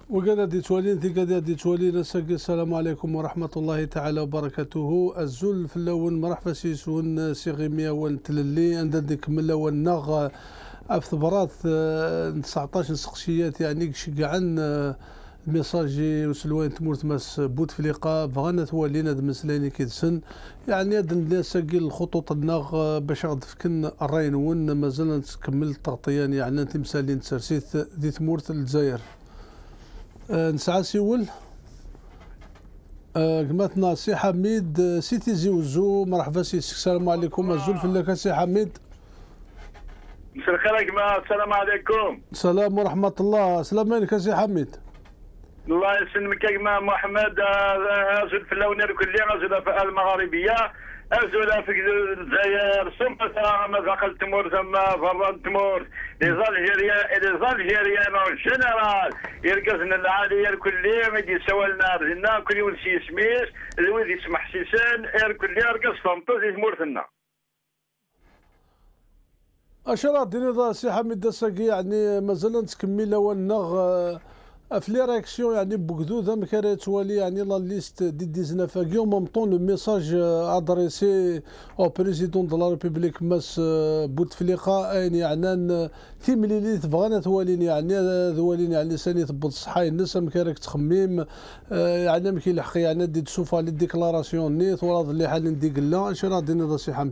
وقال دي توالين ذي قد دي توالين السلام عليكم ورحمة الله تعالى وبركاته. الزول في اللون مرحبا سيسون سيغيميا ونتللي عند ديك من اللون نغ أفثبرات 19 سقسيات يعني شقعن ميساجي وسلوين تمورت ماس بوت فليقة بغانا توالينا دمسليني كيدسن يعني هاد الناس قيل الخطوط الناغ باش غاد فكن الراين ون مازال تكمل التغطية يعني تمثالين تسرسيت دي تمورت الجزائر. نسعى سيول قمتنا سي حميد سيتي زوزو مرحبا السلام عليكم الزول في لك سي حميد. مساء الخير يا جماعة السلام عليكم. السلام ورحمة الله. سلام عليك سي حميد. الله يسلمك يا جماعة محمد. أزول في اللونير كلها أزول في المغاربية أزول في الجزائر ثم مزاق التمور ثم فران تمور ليزالجيريان والجنرال يركزنا العالية الكلية ما يدي سوى النار هنا كل يوم سي سميس الويد يسمح سيسان الكلية يركز فمطوز يتمورثنا. أشرا ديني سي حميد دساقي يعني مازال تكمل والنغ في لي رياكسيون يعني بوكدو ما كان توالي يعني لا ليست دي 19 يوم ممطون لو ميساج ادريسي او بريزيدون دو لا ريبوبليك ماس بوتفليقه يعني تيملي تبغانا توالين يعني توالين يعني ساني تبط الصحاي الناس ما كانك تخميم يعني ما كيلحق يعني دي تشوفها لي ديكلاراسيون نيت ولا اللي حال نديك لا اش راه دينا سي حميد.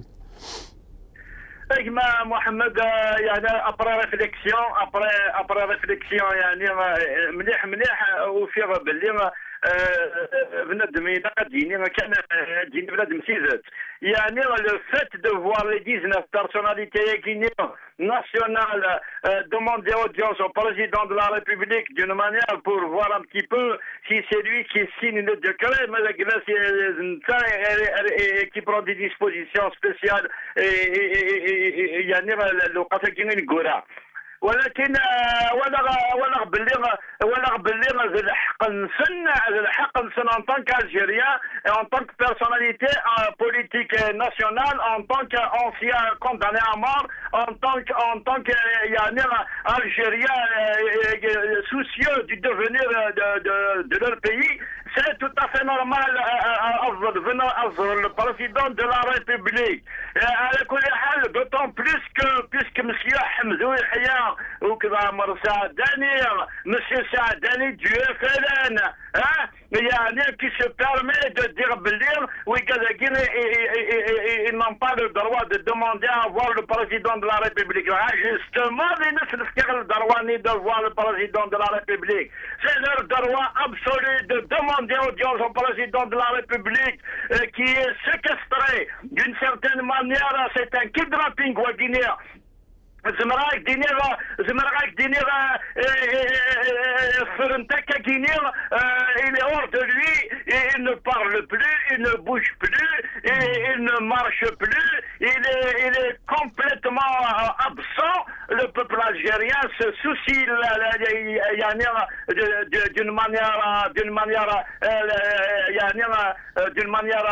اجماع محمد يعني ابري ريفليكسيون يعني مليح وفي باللي بنادم ديني ما كان ديني بنادم سيزات يعني لو فات دو فوار لي 19 personnalités guinéennes nationales demander audience au président de la République d'une manière pour voir un petit peu si c'est lui qui signe le décret, mais qui prend des dispositions spéciales يعني لو قاتل الكورة. ولكن ولا باللي الحق نسن en tant qu'Algérien et en tant que personnalité politique nationale, en tant qu'ancien condamné à mort, en tant que يعني Algérien soucieux du devenir de leur pays. C'est tout à fait normal venant le président de la République. على كل حال d'autant plus puisque monsieur Hamdou Yahya ou Kdamar Saadani, monsieur Saadani du FLN, يعني qui se permet de dire Belir, oui, ils n'ont pas le droit de demander à voir le président de la République. Justement, ils ne le droit ni de voir le président de la République. C'est leur droit absolu de demander audience au président de la République qui est séquestré d'une certaine manière. C'est un kidnapping guinéen. زمراك دينيرا فرنتاكا guinéen, il est hors de lui, il ne parle plus, il ne bouge plus, il ne marche plus, il est complètement absent. Le peuple algérien se soucie d'une manière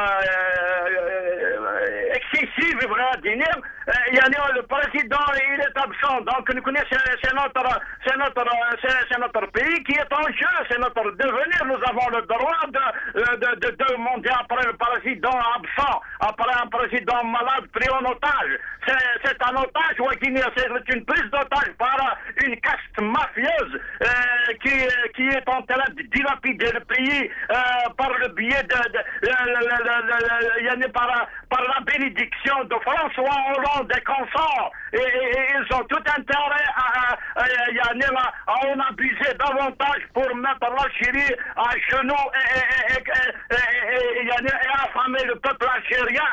excessive, le président il est absent, donc nous connaissons c'est notre pays qui est en jeu, c'est notre devenir. Nous avons le droit de demander après le président absent, après un président malade pris en otage. C'est un otage, c'est une prise d'otage par une caste mafieuse qui est en train de dilapider le pays par le biais par la bénédiction de François Hollande et consorts. Et ils ont tout intérêt à en abuser davantage pour mettre l'Algérie à genoux et affamer le peuple algérien.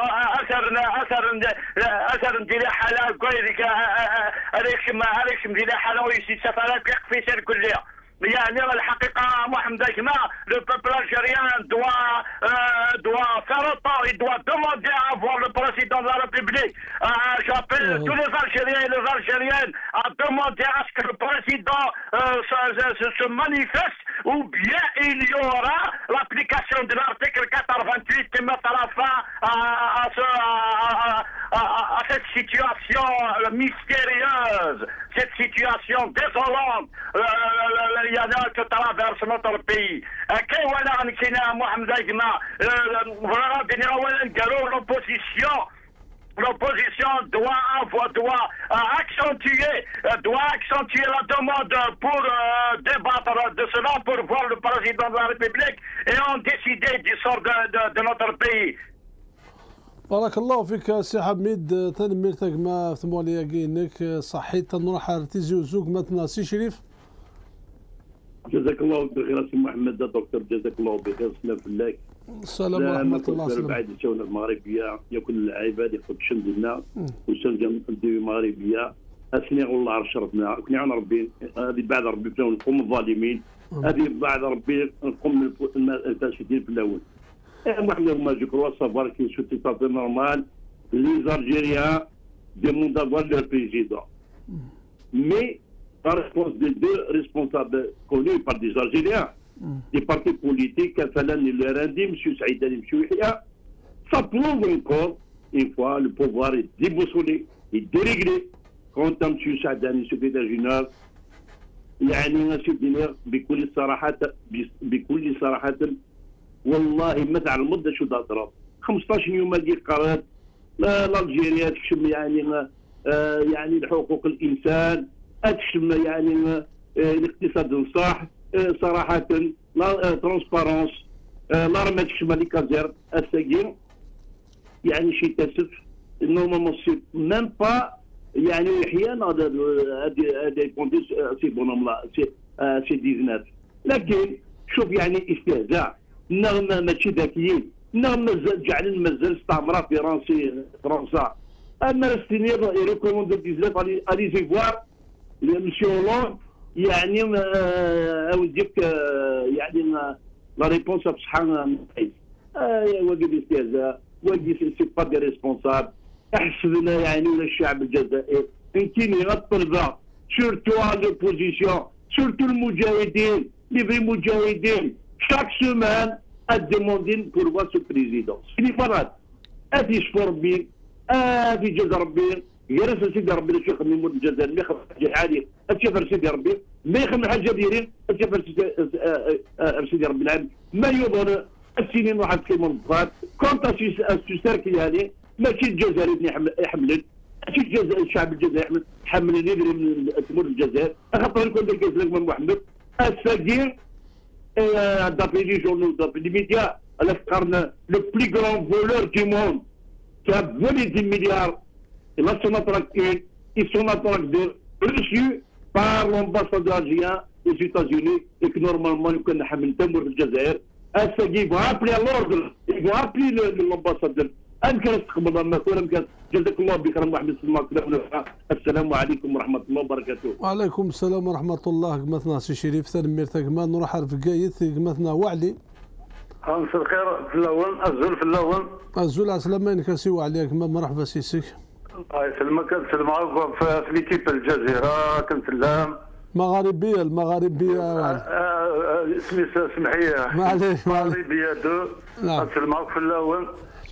يعني الحقيقة محمد جماعة le peuple algérien doit faire autant, il doit demander à voir le président de la République. J'appelle tous les Algériens et les Algériennes à demander à ce que le président se manifeste, ou bien il y aura l'application de l'article 428 qui met à la fin à cette situation mystérieuse, cette situation désolante que traverse notre pays. L'opposition doit accentuer la demande pour débattre de cela, pour voir le président de la République et en décider du sort de notre pays. بارك الله فيك سي حميد. تنميرتك ما ثموليا كينك صحيت نروح ارتيزيو زوج مثلا سي شريف. جزاك الله بخير سي محمد دكتور، جزاك الله بخير. سلام فلاك. السلام ورحمة الله. سلام بعد الشؤون المغربية يكون العباد يخرج شمدنا والشمس المغربية أسني والله على شرفنا كنا عن ربي. هذه بعد ربي نقوم الظالمين، هذه بعد ربي نقوم الفاسدين في الأول. محمد ما جكروا صبر كي سو تي نورمال لي زالجيريان demandent d'avoir leur président. Mais la réponse des deux responsables connus par des Algériens, des partis politiques, Falan et le Randi, M. Saïd Ali Mchouia, ça prouve encore une fois le pouvoir est déboussolé et déréglé. Quant à M. Saïd Ali, secrétaire général, يعني نسيب دينار بكل صراحة والله ما تاع المدة شو ضرب 15 يوم اللي قررت الجزائر تكشم يعني حقوق الانسان، تكشم يعني الاقتصاد الصح صراحه لا ترونسبارونس لا ما تكشم لي كازير السجين يعني شي تاسف نورمالمون سي ميم با يعني احيانا هذا يكون سي بونوم لا سي 19. لكن شوف يعني استهزاء نغمه ماشي ذكيين، نغمه جعلن مازال استعمرات فرنسا. اما السينير يريكوموند 19 الي زيفوار مسيو هولاند يعني اوديك يعني لا ريبونس بصحه واجد استهزاء، واجد سي با دي ريسبونسابل. احسبنا يعني ولا الشعب الجزائري يمكن الطلبه سورتو لوبوزيسيون سورتو المجاهدين لي في مجاهدين chaque semaine à demander pour voir ce président. اللي فرات هذه شفور ربي هذه جزا ربي يرسل سيدي ربي الشيخ من مول الجزائر ما يخرج حاجه عاليه الشيخ سيدي ربي ما يخرج حاجه ديرين الشيخ سيدي ربي العالم ما يظن السنين واحد كيما الضغط كونت السوساركي هذه ماشي الجزائر اللي يحملن ماشي الشعب الجزائري يحمل اللي يدري من تمور الجزائر خاطر يكون داك من محمد الساقين d'après les journaux, d'après les médias, le plus grand voleur du monde qui a volé 10 milliards, et là son attraqué, ils sont attraqués reçus par l'ambassadeur algérien aux États-Unis et que normalement nous connaissons Hamid Tamour de Jazair. Ils vont appeler à l'ordre, ils vont appeler l'ambassadeur. جزاك الله بخير محمد السلام عليكم ورحمه الله وبركاته. وعليكم السلام ورحمه الله. مثلا سي شريف ثنميرتك ما نروح في قايث مثلا وعلي. مساء الخير في الاول الزول في الاول. الزول عسلامة نكاسيو عليك ما مرحبا سيسك. الله يسلمك نسلمك في ليكيب الجزيره كنسلم. المغاربيه اسمي سمحيه. معليش المغاربيه دو. نسلمك في الاول.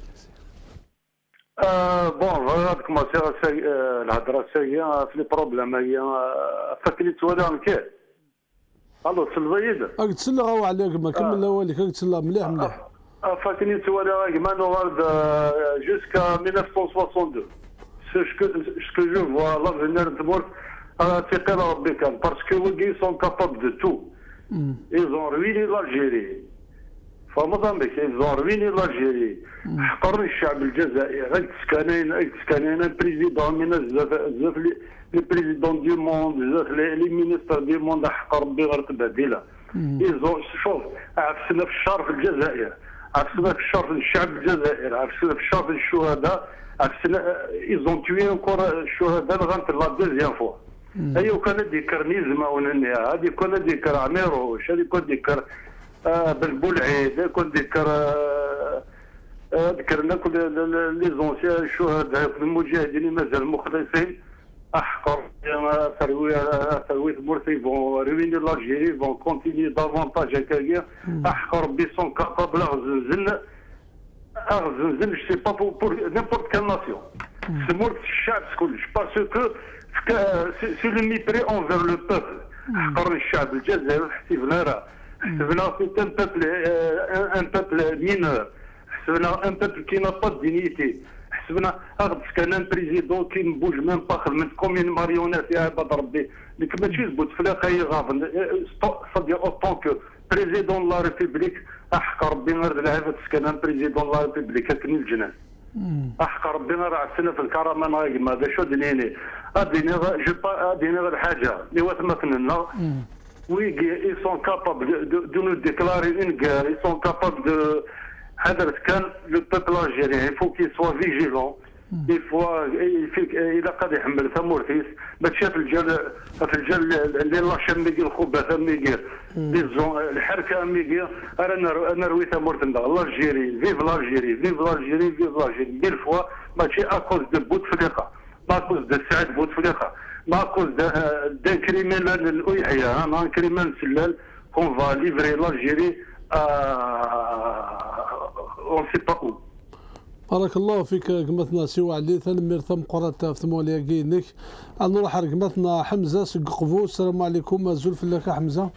بون هذاك ما الهضره الساهيه في لي بروبليم هي فاكرين توالي كيف الو تسلفيد راك تسلى عليك ما كمل اولك راك تسلى مليح فاكرين توالي راك ما نورد جوسكا 1962 ce que je vois l'avenir de mort ثقة ربي كان باسكو وي سون كابابل دو تو ils ont ruiné l'Algérie فموزمبيك ils ont ruiné l'Algérie حقر الشعب الجزائري غير تسكانين بريزيدون من بزاف لي بريزيدون دو موند بزاف لي مينيستر دو موند حق ربي غير تبهدله. شوف عفسنا في الشهر في الجزائر، عفسنا في الشهر في الشعب الجزائري، عفسنا في الشهر في الشهداء، عفسنا ايزون توي انكور الشهداء لغايه لا دوزيام فوا. ايوا كان ذكر نيزما وننيا هذه كنا ذكر عميروش هذه كنا ذكر بالبولعيد كنا ذكر ذكرنا كل لي زونسيان الشهداء المجاهدين اللي مازال مخلصين احقر ثروي المرسي فون رويني لالجيري فون كونتيني دافونتاج هكايا احقر بي سون كابابل اغزنزن جو سي با بور نيمبورت كال ناسيون سمورت الشعب كلش باسكو سي لو ميبري انفير لو بوبل. حقر الشعب الجزائري حسبنا راه حسبنا سي ان بوبل مينور. حسبنا ان بوبل كي نا با دينيتي. حسبنا كان ان بريزيدون كي نبوج ميم با خدمت كومين ماريونات يا عباد ربي ديك ماشي زبوت فلاقه يغافن صدي اوطون كو بريزيدون لا ريبوبليك. احق ربي غير العافيه كان ان بريزيدون لا ريبوبليك كن الجنان. احق ربنا راه عسنا في الكرامه نايم هذا شو دنيني اديني غير الحاجه اللي وثمتنا وي اي سون كابابل دو نو ديكلاري اون غير اي سون كابابل دو هذا كان لو بوبل الجيريان يفو كي سوا فيجيلون يفوا اذا قد يحمل ثمورتيس ما تشاف الجل اللي الله شميكي الخبث ميكي الحركه ميكي انا روي ثمورتنا الجيري فيف الجيري فيف الجيري فيف الجيري ميل فوا ماشي اكوز دو بوتفليقه ما اكوز دو سعد بوتفليقه ما اكوز دان كريمينال الاويحيا انا كريمينال سلال كون فا ليفري الجيري اون سي با او. بارك الله فيك قمتنا سي وعلي ثنمير ثم قرات في ثموليا كينك نروح قمتنا حمزه سققفو. السلام عليكم زول فلاكه حمزه.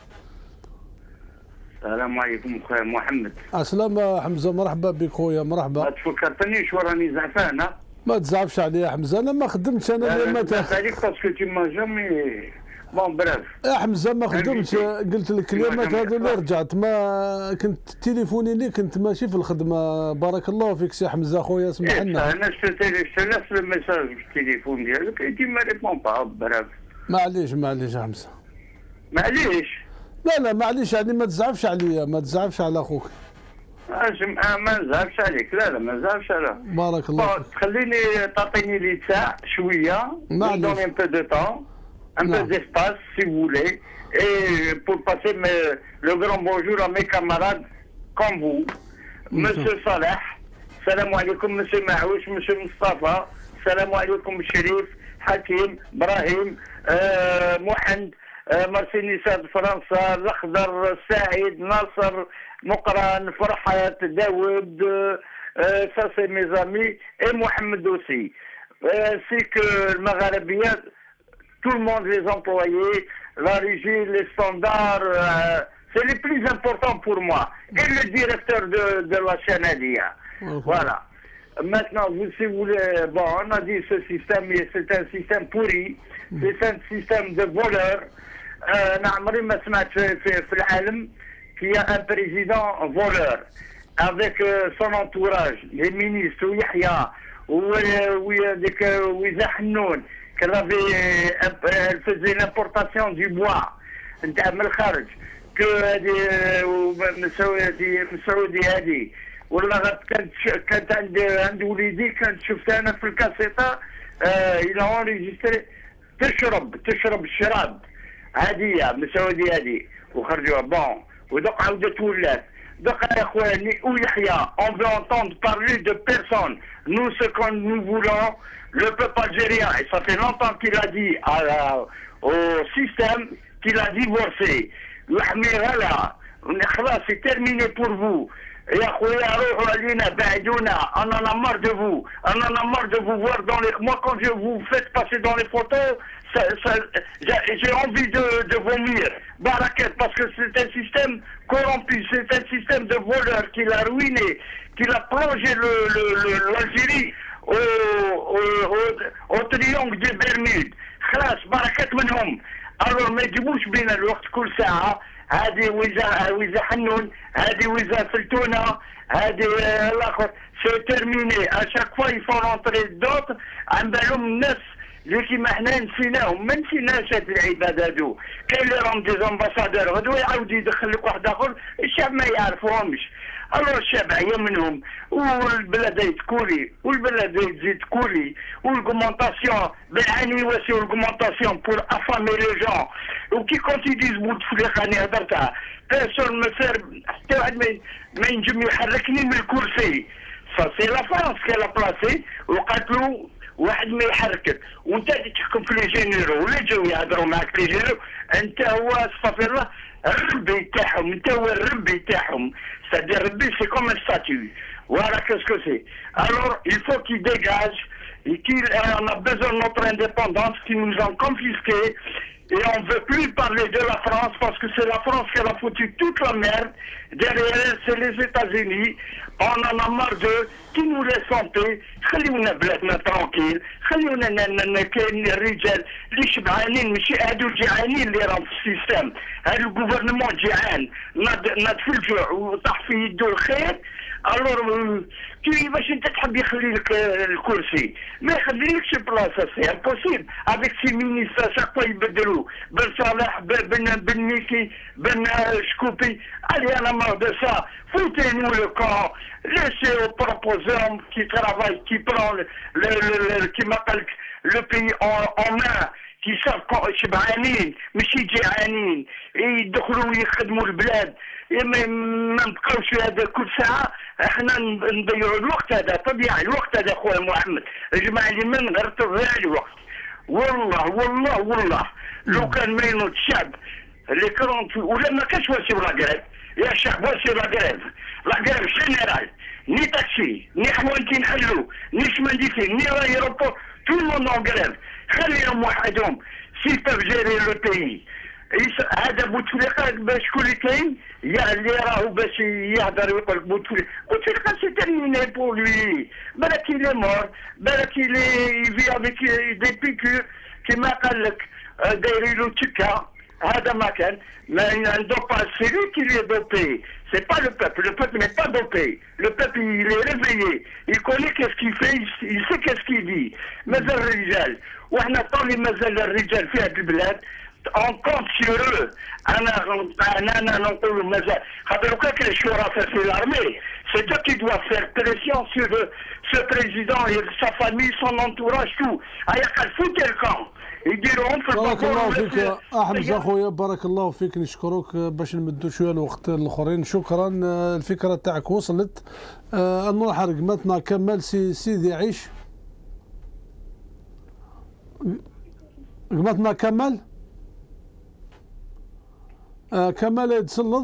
السلام عليكم خويا محمد. السلام حمزه مرحبا بك خويا مرحبا. ما تفكرتنيش وراني زعفان. ما تزعفش عليا حمزه انا ما خدمتش انا ما تاخذ عليك باسكو تي ما جامي بون براف. يا حمزه ما خدمتش قلت لك الكلمات هذو اللي رجعت ما كنت تليفوني لي كنت ماشي في الخدمه. بارك الله فيك سي حمزه خويا اسمح لنا. انا شفت الميساج في التليفون ديالك انت ما ريبون با براف. معليش يا حمزه. معليش؟ لا معليش يعني ما تزعفش عليا ما تزعفش على اخوك. ما نزعفش عليك. لا ما نزعفش عليك. بارك الله فيك. خليني تعطيني لي ساعه شويه. معليش. دوني ان بو دو طون. Un peu d'espace, si vous voulez, et pour passer le grand bonjour à mes camarades comme vous. Monsieur Salah, salam alaikum, Monsieur Maouch, Monsieur Mustafa, salam alaikum, Sherif, Hakim, Brahim, Mohand, Marcin Nissa de France, L'Akhdar, Saïd, Nasser, Mokran, Farhat, Daoud, ça c'est mes amis, et Mohamed aussi. C'est que le Maghrébien, tout le monde, les employés, la régie, les standards, c'est les plus importants pour moi. Et le directeur de la chaîne Adia. Voilà. Maintenant, si vous voulez, bon, on a dit ce système, c'est un système pourri, c'est un système de voleurs. N'amri ma smat في العالم qui a un président voleur avec son entourage, les ministres, Yahya, Ouiza Hanoun, elle faisait l'importation du bois من الخارج مسعودي هذه والله كانت عند وليدي كانت شفتها انا في الكاسيطه الى اونريجستري تشرب الشراب عاديه مسعودي هذه وخرجوها بون ودق عاودت ولات دق يا اخواني ويحيى on veut entendre parler de personne nous ce que nous voulons le peuple algérien, et ça fait longtemps qu'il a dit au système qu'il a divorcé. C'est terminé pour vous. Et on en a marre de vous. On en a marre de vous voir dans les... Moi, quand je vous fais passer dans les photos, j'ai envie de vomir. Baraket, parce que c'est un système corrompu, c'est un système de voleurs qui l'a ruiné, qui l'a plongé l'Algérie au triangle des Bermudes. خلاص بركات منهم. alors ما يجيبوش بين الوقت كل ساعه هذه ويزا حنون هذه ويزا فلتونه هذه الاخر سي تيرميني اشاك فوا يفون رونتري دوت عن بالهم الناس اللي كيما حنا نسيناهم ما نسيناش هاد العباد هادو كاين اللي راهم دي زامباسادور غدوه يعاود يدخل لك واحد اخر الشعب ما يعرفوهمش. الو الشعب عيا منهم والبلاد يتكولي والبلاد تزيد تكولي والكومونطاسيون بالعاني واسي والكومونطاسيون بور افامي لي جون وكي كونت يديز بوتفليقه انا هدرتها بيرسون ما سير حتى واحد ما ينجم يحركني من الكرسي. سا سي لا فرنسا كي لا بلاسي وقاتلوا واحد ما يحركك وانت اللي تحكم في لي جينيرو ولا جاو يهضروا معاك لي جينيرو انت هو استغفر الله الربي تاعهم انت هو الربي تاعهم. C'est-à-dire, c'est comme un statut. Voilà qu'est-ce que c'est. Alors, il faut qu'il dégage On a besoin de notre indépendance, qui nous ont confisqués. Et on ne veut plus parler de la France parce que c'est la France qui a foutu toute la merde. Derrière elle, c'est les États-Unis. On en a marre d'eux. Qui nous laisse en paix. خليونا بلادنا tranquille. خليونا كاين الرجال اللي شبعانين ماشي هادو الجيعانين اللي راهم في السيستم. هذا الجوفرنمون جيعان ناض في الجوع وطاح في يده الخير. الور كيفاش انت تحب يخلي لك الكرسي؟ ما يخليلكش بلاصه سي امبوسيبل افيك سي مينيستر شاك يبدلوا بن صالح بن ميكي بن شكوبي. Allez, à la mort de ça, foutez-nous le camp, laissez aux proposants qui travaillent, qui prend qui m'appelle le pays en main, qui savent شبعانين ماشي جيعانين يدخلوا ويخدموا البلاد. ما نبقاوش هذا كل ساعه احنا نضيعوا الوقت. هذا تضييع الوقت هذا خويا محمد. الجماعه اللي من غير تضييع الوقت. والله لو كان ما ينوض الشعب اللي كرونت ولا ما كانش واسيو لاكريف يا شعب واسيو لاكريف جينيرال ني تاكسي ني حوانتي نحلو ني شمنديفين ني ايروبور تو الموند اون كريف. خليهم وحدهم سي بيف جيري لو بيي. هذا بوتفليقه شكون اللي كاين يا اللي راهو باش يهضر ويقول لك بوتفليقه سي تيرميني بور لوي. بالك لي مور بالك لي في افيك دي بيكور كيما قال لك دايرين له تكه. هذا ما كان ما عنده با سي لوي كي لي دوبي. C'est pas le peuple n'est pas dopé. Le peuple il est réveillé, il connaît qu'est-ce qu'il fait, il sait qu'est-ce qu'il dit. مازال الرجال وحنا طالي مازال الرجال في هذه البلاد on compte sur eux. أنا نقول مازال خاطر كاين الشرطة في l'armée, c'est eux qui doivent faire pression sur ce président et sa famille, son entourage, tout. هيا قال فوت الكام. بارك الله فيك أحمد أخويا، بارك الله فيك، نشكرك باش نمدوا شويه الوقت الاخرين. شكرا، الفكره تاعك وصلت. نروح رقمتنا كمال سيدي عيش. رقمتنا كمال كمال يتسلط.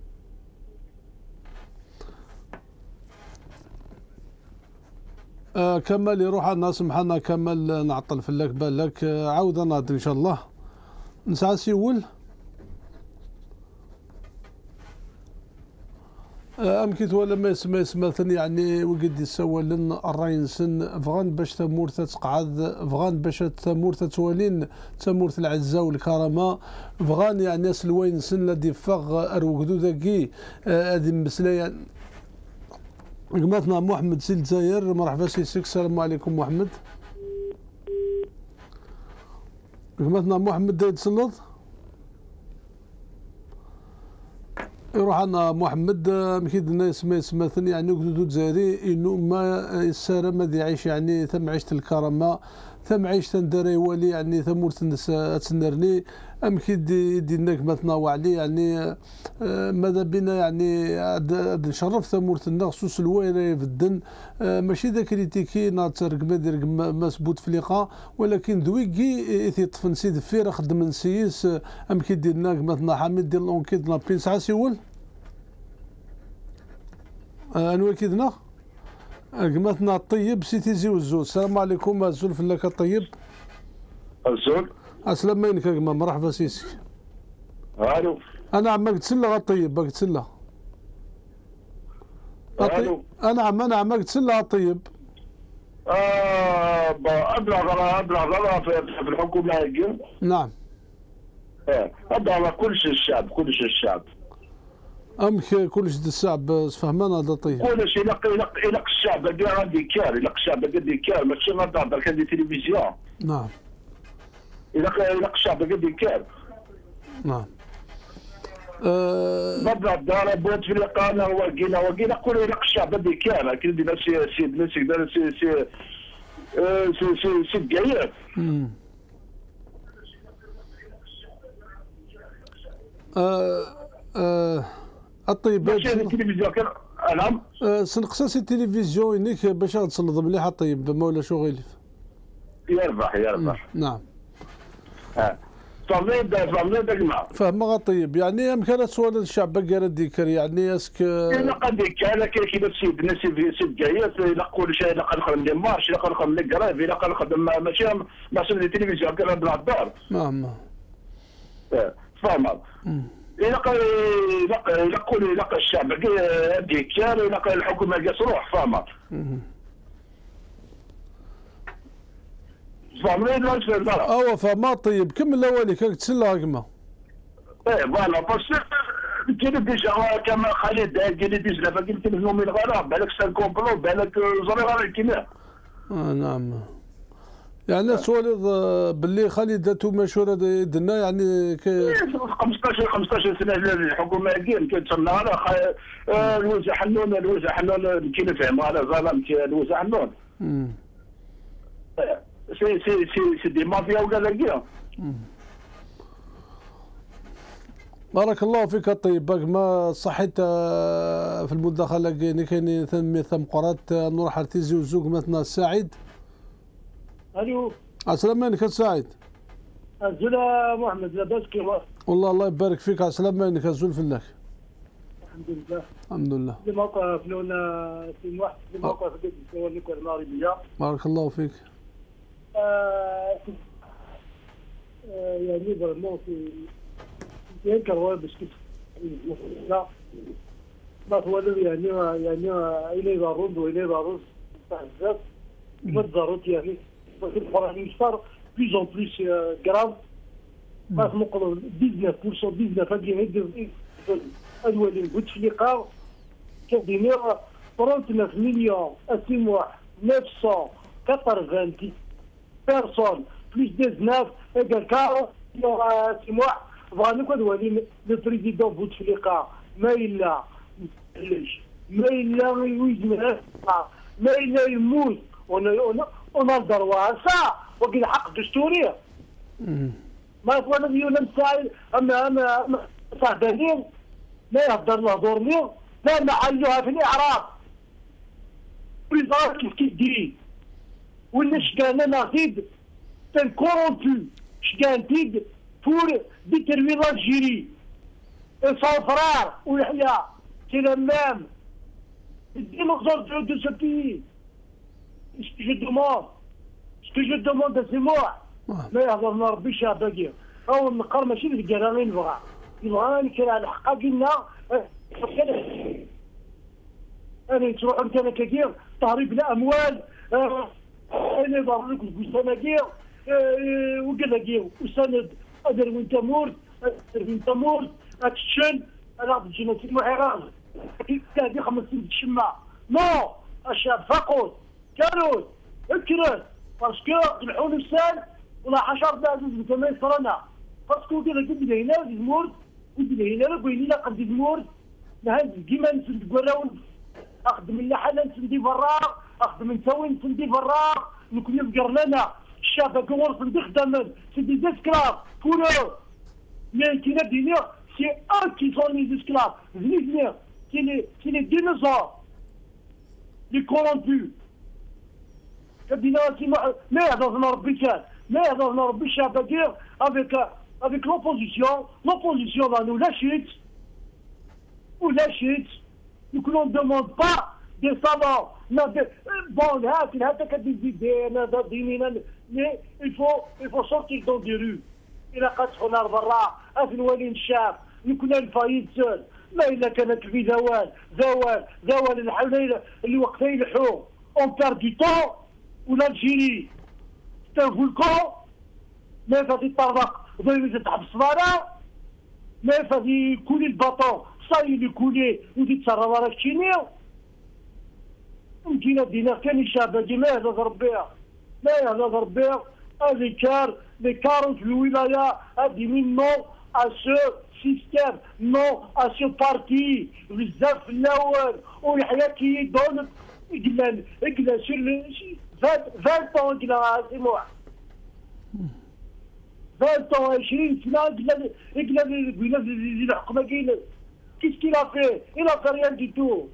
كمال يروح عنا، سمحنا كمال نعطل في لك بالك، عاود نهضر ان شاء الله. نسعى سيول امكيت ولا ما يسمى ثاني يعني وقد يسوى لن الراينسن فغان باش تمور تتقعد، فغان باش تمور تتوالين تمور العزة والكرامة، فغان يعني ناس الوينسن الذي فغ اروقدو ذاكي هذه المسألة. قمتنا محمد سي الجزائر، مرحبا سيسك، السلام عليكم محمد. قمتنا محمد يتسلط، يروح عنا محمد مكيد الناس ما يسمثن يعني وقدودو تزاري انه ما السارة ما يعيش يعني ثم عيشة الكرامة، ثم عيشة نداري والي يعني ثمورت الناس تسنرني امكيد يديناك ما تناوى عليه يعني ماذا بنا يعني عاد نشرف ثمورت الناس خصوص الوالي في الدن، ماشي ذا كريتيكي ناترق مادير مسبوط في اللقاء، ولكن ذويكي اثي طفن سيد فيرا خدم من سيس امكيد ديناك مثلا حميد ديال لونكيد نابين ساعة سيول انوي كيدنا قمتنا الطيب سيتي زي والزول. السلام عليكم الزول فلاك الطيب. الزول السلام ماينك يا قمام، مرحبا سيسي. الو انا عمك تسلى الطيب باك تسلى. الو انا عمك تسلى الطيب. ابلغ في الحكومه هيك. نعم. ابلغ كلش الشعب، كلش الشعب. امك كلش الشعب فهمنا هذا طيب. كلش يلق الشعب عندي كار، يلق الشعب قد كار، ماشي نهضر كان دي تلفزيون. نعم. يلق الشعب قد كار. نعم. نضرب الدار بوت في القناه وقينا قول يلق الشعب قد كار، كي ندير سيد نسي دار سي الجايات. الطيب ماشي التلفزيون كان نعم. سنقصاص التلفزيون انك باش تصلد مليح الطيب ما ولا شو غيلف. يربح. نعم. فهمني دقمه فهمها طيب يعني امكان سؤال الشعب قال الذكر يعني اسك انا قد كان كيف سيدنا سيد جايات لا كل شيء لا قال لي مارش لا قال لي قرايب لا قال ماشي ما سمع التلفزيون قال بلا الدار نعم فاهم إلا قول لقى الشعب ديكار لقى الحكومة قاس روح فاهمة أو فما طيب كم الأولي كاك تسلى رقمة إيه فوالا بس كاين ديجا كما خالد كاين ديجا فقلت لهم من الغراب بالك سان كومبلو بالك زري غير كيما نعم يعني سؤال باللي خالد مشهورة دنا يعني 15 سنه الحكومه كاين كتسنى على الوزع حنون كي نفهم على ظلام الوزع حنون سي دي مافيا وكذا بارك الله فيك طيب ما صحيت في المداخله كاين ثم قرات نروح ارتيزي وزوج مثلا سعيد. الو السلام عليك سعيد. الزلا محمد لاباس كيف؟ والله الله يبارك فيك. السلام عليك الزول فلاك. الحمد لله. الحمد لله. في موقع فلونا في واحد في موقع في الدول المغربيه. بارك الله فيك. يعني فريمون ينكر هو باش لا ما هو يعني الى ضروري والى ضروري بزاف ما ضروري يعني القرآن صار بليز اون بليس كراف باش نقولوا 19% 19 يدير الادويه اللي بوتفليقه كدير 39 مليون اسموح 980 personnes, plus 19, égale 40, il y aura 6 mois. Vraiment, quoi, le président Bouteflika, mais il a يموت. On a le droit à ça. وقيل حق دستوري. ما هو الذي يلم سائل أما صاحبين لا يهدر له دور ليه لا محلها في الإعراب. ويظهر كيف ديري. ولا شكان ناخذ تن كورونتو شكان تيد pour déterminer l'Algérie et son frère ou Yahya c'est le même. Dis l'ordre de ce pays. Ce que je demande à ces mots ما يهضرنا ربي شاه باقي او النقر ماشي الكرا غير يبغى نكرا الحق قلنا انا تروح انت كثير تهريب الاموال انا ضروري السناقير وقلاقير وسند ادر وين تمورت ادر وين تمورت اتشن انا غادي تجينا في المحيران هذه 5 سنين تشمع نو الشاب فقط كانوا اكرت باسكو طلعوا لسان ولا 10 دقائق كما يصرنا باسكو كذا قد هنا المورد قد هنا بيننا قد المورد نهاد كيما نسند اخذ من لحنا نسندي فراغ اخذ من توين نسندي فراغ نكون يفقر لنا الشاب كورس نخدم سيدي ديسكلاف كولو mais qui n'a dit c'est eux qui sont les esclaves. Venez, c'est les dinosaures, les corrompus. Mais dans un arbre avec l'opposition va nous lâcher. Ou lâcher. Nous ne demandons pas des savants. Bon, là, des idées, mais il faut sortir dans des rues. إلا قصفنا برا أثن ولين الشعب يكون الفايد سال ما إلا كانت في زوال الحولين اللي وقتين الحوم اون بار دو طون والالجيري سان فولكون ما فادي الطرق ضيوي تحبس صدارة ما فادي كولي الباطون صاي اللي كولي ودي تسرى ورا الشينيو يمكن دينا كان الشعب هادي ما يهضر بها les 40 wilayas a dit non à ce système, non à ce parti. بزاف الأول ويحيى كي يدون يقلا sur 20 ans يقلا سموح 20 ans 20 سنة يقلا الحكومة كاينة. Qu'est-ce qu'il a fait? Il a fait rien du tout.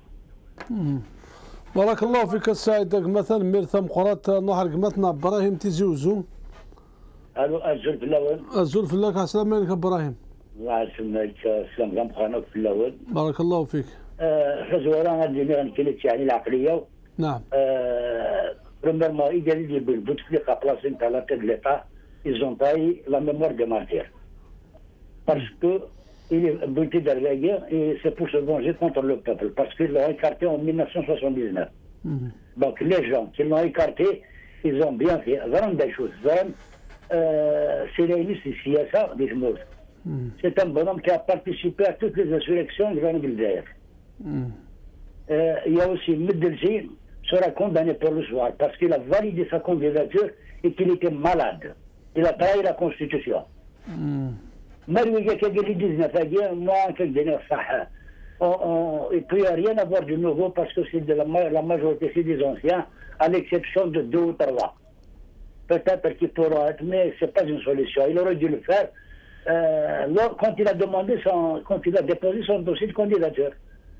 بارك الله فيك السعيد مثلا ميرثم قرات نحرق مثلا ابراهيم تيزوزو الو الزول في الاول. الزول في الله. السلام عليكم ابراهيم. الله يسلمك. السلام عليكم في الاول. بارك الله فيك. فزورا هذه نتكلم يعني العقليه. نعم. Premièrement, il y a des Bouteflika placés à la tête de l'État, ils ont trahi la mémoire des martyrs. Parce que il est buté dans la guerre et c'est pour se venger contre le peuple, parce qu'ils l'ont écarté en 1979. Donc les gens qui l'ont écarté, ils ont bien fait, vraiment des choses. C'est réaliste ici, à ça, des mots. C'est un bonhomme qui a participé à toutes les insurrections de l'Angleterre. Il y a aussi Medellin sera condamné pour le soir parce qu'il a validé sa candidature et qu'il était malade. Il a trahi la Constitution. Marouiga qui a dit 19 moi, qui a dit il ne peut rien avoir de nouveau parce que c'est de la majorité, c'est des anciens, à l'exception de 2 ou 3. Peut-être qu'ils pourront être, mais ce n'est pas une solution. Il aurait dû le faire quand il a demandé quand il a déposé son dossier de candidature.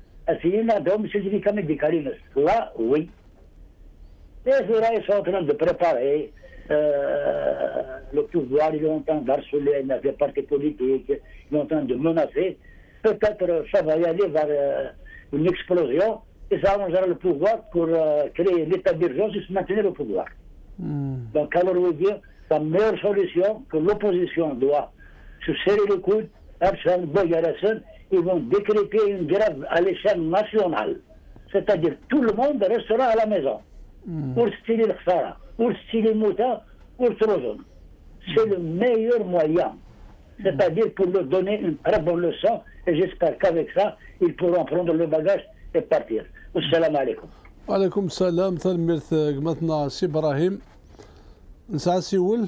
Là, oui. Les Israéliens ils sont en train de préparer le pouvoir, ils sont en train d'harceler les partis politiques, ils sont en train de menacer. Peut-être ça va y aller vers une explosion et ça arrangera le pouvoir pour créer l'état d'urgence et se maintenir au pouvoir. Donc, alors, je veux dire, la meilleure solution que l'opposition doit se serrer les coudes, ils vont décréter une grève à l'échelle nationale. C'est-à-dire tout le monde restera à la maison. Pour style le khsara, pour style le mouta, pour Trozon. C'est le meilleur moyen. C'est-à-dire pour leur donner une très bonne leçon. Et j'espère qu'avec ça, ils pourront prendre le bagage et partir. Assalamu alaikum. Wa alaikum salam. Talmirth قمتنا سي إبراهيم. نسعى سيول.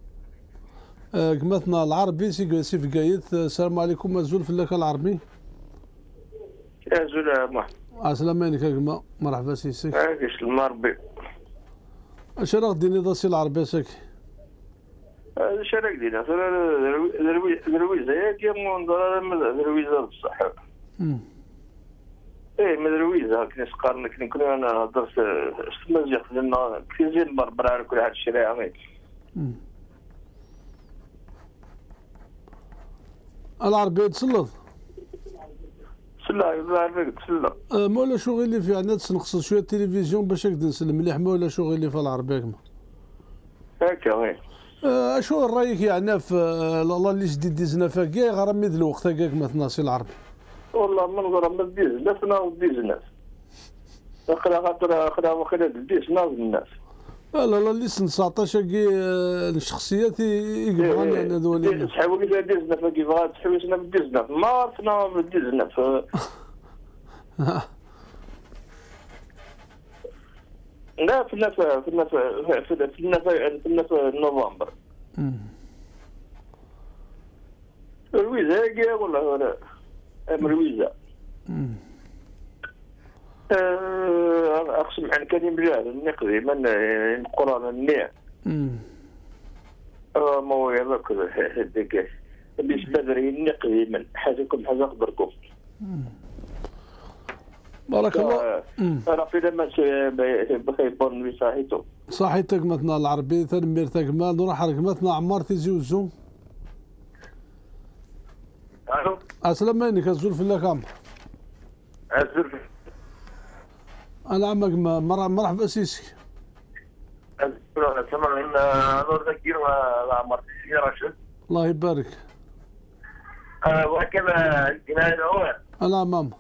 قمتنا العربي سي فقايت. السلام عليكم. الزول في اللك العربي. يا زول محمد. السلام عليكم يا جماعة. مرحبا سيسك. ايش المربي. اش راه ديني داسي العربي ساكي. اش راك دينا درويزه ياك يا منظر درويزه بصح. ايه مدرويزه كني سقارنا كنا انا درت مزيق لنا كيزين بربر على كل هاد الشارع غير. العربية تسلط. تسلى العربية تسلى. مولا شو غير في عنا تنقصد شوية التلفزيون باش هكذا نسلم مليح مولا شو غير في العربية كما. هكا غير. شو رايك يعني في الله اللي جديد ديزنا فكاع غرامي ذ الوقت هكاك مثلا سي العربي. والله من غرام ديزنا فنا وديزنا. خلا ديزنا الناس. لا لا ليس 19 كي الشخصيات يقبغون يعني هذول. تحاول إذا ديزنا فكيبغا تحوسنا بديزنا ما عرفنا بديزنا ف. لا في نوفمبر. رويزة هاكيا ولا مرويزة. أقسم عن كلمة جاهل نقضي من القرآن النيع. ما هو يذكر هذاك اللي بدري نقضي من حاجكم حاجة قدركم. بارك الله. أنا في لما بخيبون بصحيته. صحيتك مثلا العربي تنميرتك ما نروح لك مثلا عمار تيزي وزو. ألو. السلام عليكم الزول في الله كام. الزول. أنا عمك مرحبا سيسي. الزول سمع إن نور ذكير وعمار تيزي رشد. الله يبارك. وهكذا الجناية الأول. أنا ماما.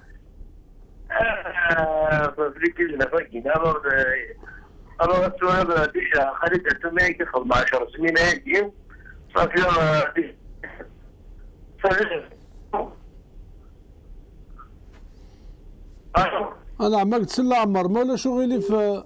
ففريق النفاقين أنا السؤال ديشا خليت أتمنى كيف 15 سنين هيك صافي أنا عمك تسلى عمر مولا شغلي في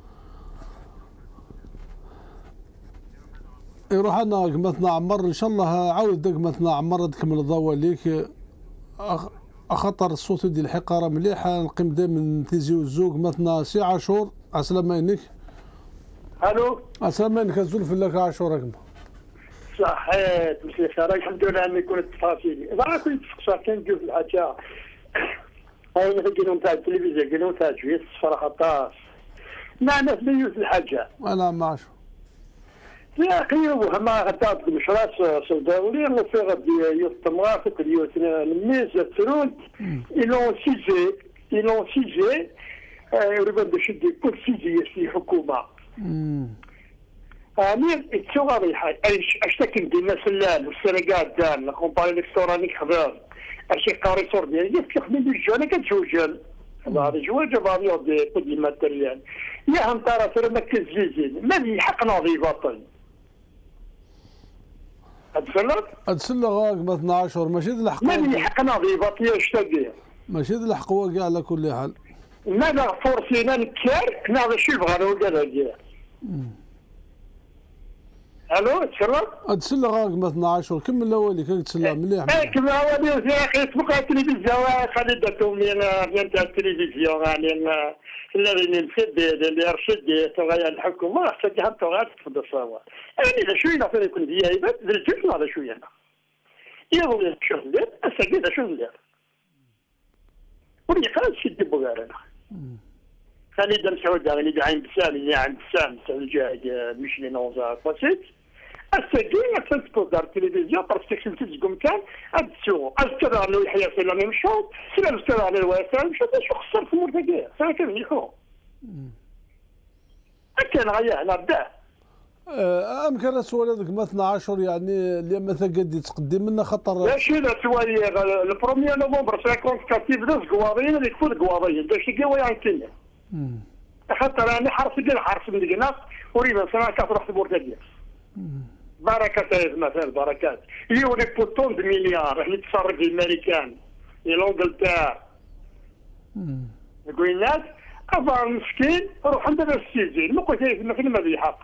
يروح أنا قمتنا عمر إن شاء الله عاود قمتنا عمر تكمل الضوء ليك أخطر الصوت ديال الحقارة مليحة نقيم دائما تيزي والزوق مثلا سي عاشور. السلام عليك. الو. السلام عليك الزول في الله عاشور راكم. صحيت مسلي خير الحمد لله عم يكون التفاصيل. إذا كنت تفكر كان ندير في الحاجة هاي مثلا كيلو تاع التلفزيون كيلو تاع شوية الصفرة خطاس. معنا في مليون في الحاجة. أنا ما عاشور. يا أخي وهما غدات مشراس سوداولي وفي غادي يطمغا في اليوت الميز ترون إلون سيجي يريد باش يدي كل سيجي في حكومة. أمير تسوى ريحة أشتكي ديما سلال والسرقات دان لا كومباني إلكترونيك خضار أشي قاري صور ديالي يفتح من الجوال كتزوجل هذا جواج بعض دي ماتريال يا هم ترى ترى ما كزيزين ما لي حق ناضي باطل أتسلق غاك ب 12 ماشي ذي الحق ما لي حق ناضي باطل اشتاقي ماشي ذي الحق واقع على كل حال ماذا فرصينا نكار ناضي شي بغا وقال هادي الو تسلق غاك ب 12 كمل الاولي كيف تسلق مليح كمل الاولي يا اخي تبقى التلفزيون خليتهم من تاع التلفزيون يعني الذين الفد اللي ارشد تغير الحكومه حتى تغير تفضل الصواب يعني اذا شويه نعطي يكون فيها عباد درجت هذا شويه انا يبغى شوف ندير اسكيد شوف ندير ولي خلاص شد بغير خلي دم سعود يعني عين بسام عند بسام الجاي مشلي نوزا بسيط السجين تنسبوز دار التلفزيون باسكو كنت تقوم كان ادسو استدعى انه يحيى في لاميم شوط سلام استدعى على الوسائل شو خسر في المرتقى سنه كم يكون كان غيا انا بدا امكن السؤال هذاك ما 12 يعني اللي مثلا قد تقدم لنا خطر ماشي لا سوالي البروميير نوفمبر 50 كاتيف داز قواضين اللي يكون قواضين باش يقوى يعني كنا خاطر انا حرف من الناس اريد سنه كتروح في المرتقى بركات مثلا بركات يوري بوتون د مليار اللي تصرف في الامريكان لانجلترا نقول الناس ابا مسكين روح عند السيزين ما قلت لك ما في حق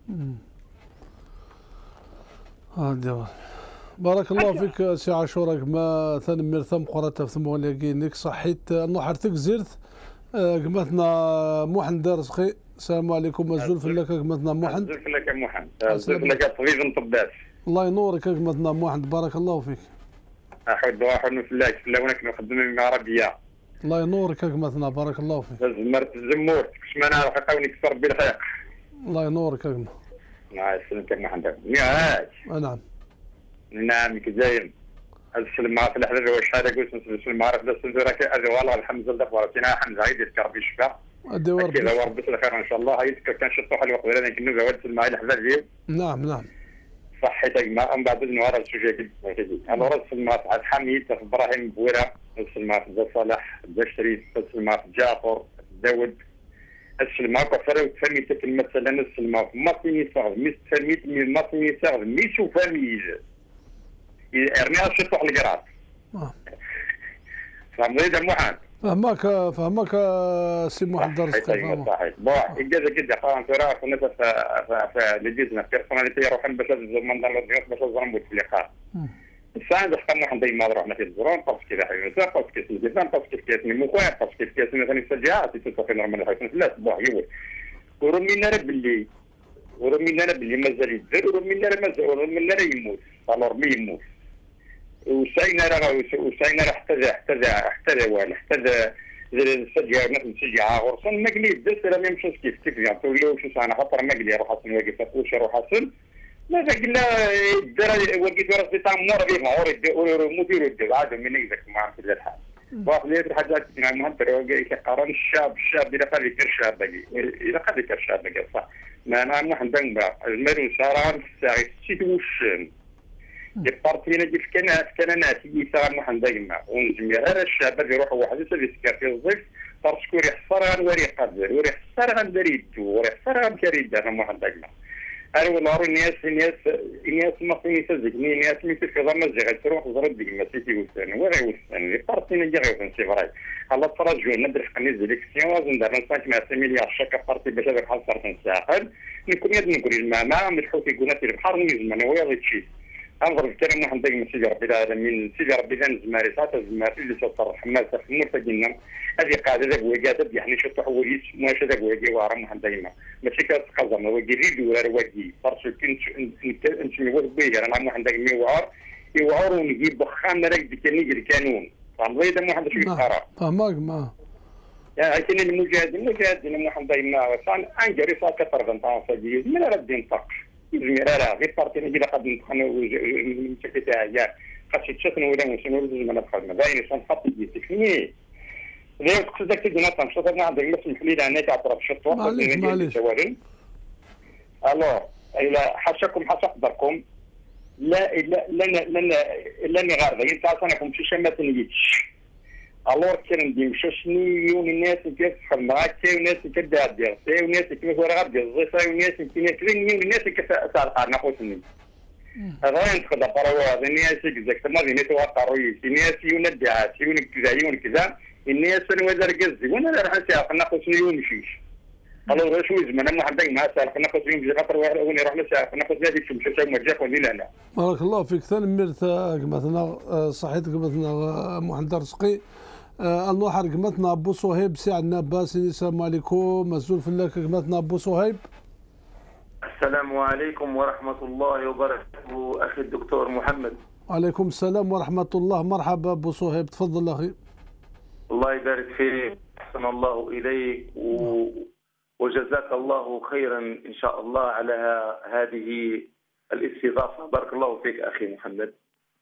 هذا بارك الله فيك سي عاشور ما ثاني مرثم قرات في مولكينك صحيت نحرتك زرت قمتنا موحن رزقي السلام عليكم الزلف لك قمتنا موحن الزلف لك موحن الزلف لك طبيب طباس الله ينورك قمتنا موحن بارك الله فيك احد واحد في الله ونك نخدم العربيه الله ينورك قمتنا بارك الله فيك زمرت الزمور كشمانه حقاوني كسر بالخير الله ينورك قمنا نعم سلمتك موحن نعم نعم كزايم السلم مع الحلال والشهاده قلت السلم مع السلم هذا والله الحمد لله فرتنا حمزه عيد يذكر بشفاء كذا وربي الخير ان شاء الله يذكر كان شطوح الوقت ولا كنا زوال مع الحلال فيه نعم صحتك ما ام بعد نوار السوجي كذي انا راسل مع حميد ابراهيم بويره السلم مع صالح البشري السلم مع جعفر داود السلم مع كفر وفهمت مثلا السلم مع ما فيني صار مستفهمت ما فيني صار ميشو فاميز ارميها شطوح القرار فهمت هذا محمد فهمك سي محمد رزقي صحيح بوح إجازة كده قام في رأس ونفس في لجيزنا بيرسوناليتي يروحون باش الزمان باش الزرم في اللقاء الساعة ده خدنا حنا دايما رحنا في الزرون باسكو كذا حيوسا باسكو الجزام باسكو كيسني مخويا باسكو كيسني مثلا السجاعات يتصفي نورمال الحيوان لا بوح يقول ورمينا باللي مازال يتزاد ورمينا مازال يموت الور مي يموت وساينا احتذى السجاع ناس السجاع غرسان مقلي دس راه يمشي كيف يعطوا له شو سنه خاطر مقلي روح حسن واقف واش روح حسن ماذا قلنا الدرا وقيت راسي تاع مور به مدير الدول عاد من يزك ما في الحال واحد اللي الحاجات يعني مهم ترى قرن الشاب اذا قال لك الشاب باقي صح ما انا واحد بنبع المرن ساران ساعه سيتوش البارتينا ديال كان ناتي يسار محن دايما ونجمع هذا الشاب اللي يروح واحد يسكر في الضيف باسكو يحصر عن وري قدر ويحصر عن دريدو ويحصر عن كريد انا محن دايما انا والله الناس ما فيني تزكني الناس من في ضمن زغ تروح زرد ديك ما سيتي وسان ولا وسان البارتينا ديال غير سي فراي الله تراجعوا ندير حقني زيليكسيون لازم ندير 5 مليار شاكا بارتي باش هذاك حصر تنساحل نكون نقول الماما ملحوت يقولنا في البحر نزمن ويا غيتشي انظر الكلام واحد دايما سيدي ربي العالمين سيدي ربي الزماري صات الزماري اللي صار حماسه في مرتجينا هذه قاعده ذاك وقادت يعني شو تحوليت ماشي ذاك وقي وارم واحد دايما ماشي كتقزم وقي ريد ولا وقي باسكو كنت نقول بيه انا واحد دايما يوعر ونجيب بخام راك كان يجري كانون فهمت هذا واحد شو يقرا فهمك ما يعني كاين المجاهدين واحد دايما كان انجري صار كثر من طاف من رد ينطق زميرة غير بارتينا كذا قد ندخلوا المشكل تاعها خاصك تشوفنا ولا نشوفنا ولا ندخلنا باين شلون خاطي تكني ليه تقصدك تجينا تنشطنا عند الناس المحليل عنا تعترف شطوة معليش الو الى حاشاكم حاشا قدركم لا لن غاربه انت اصلا شي شمات نيتش الور كان ديمشا شنيون الناس كتفهم هكا وناس كدادير وناس كيما هو غادي الزيفه وناس كاين الناس كتسارق ناخذني هذا ينتقد بروا الناس كذاك ما بين توقعوا الناس يندعات يون كذا الناس ولا ركز وانا راح نسافر ناخذ شنو نمشيش الو شوي زمان انا حداك مع سالك ناخذ يوم بجي خاطر وني نروح نسافر ناخذ هذه تمشي شي مرجع ولي لا بارك الله فيك ثاني مرتا مثلا صحيتك مثلا محمد رزقي النوحر قمتنا ابو صهيب سي عندنا باس السلام عليكم مسؤول في الله قمتنا ابو صهيب. السلام عليكم ورحمه الله وبركاته اخي الدكتور محمد. وعليكم السلام ورحمه الله. مرحبا ابو صهيب تفضل اخي. الله يبارك فيك احسن الله اليك وجزاك الله خيرا ان شاء الله على هذه الاستضافه. بارك الله فيك اخي محمد.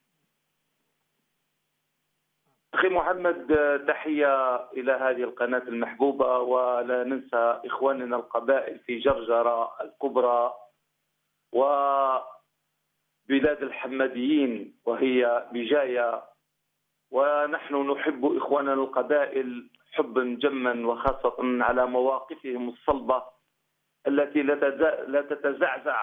أخي محمد تحية إلى هذه القناة المحبوبة ولا ننسى إخواننا القبائل في جرجرة الكبرى وبلاد الحماديين وهي بجاية، ونحن نحب إخواننا القبائل حبا جما وخاصة على مواقفهم الصلبة التي لا تتزعزع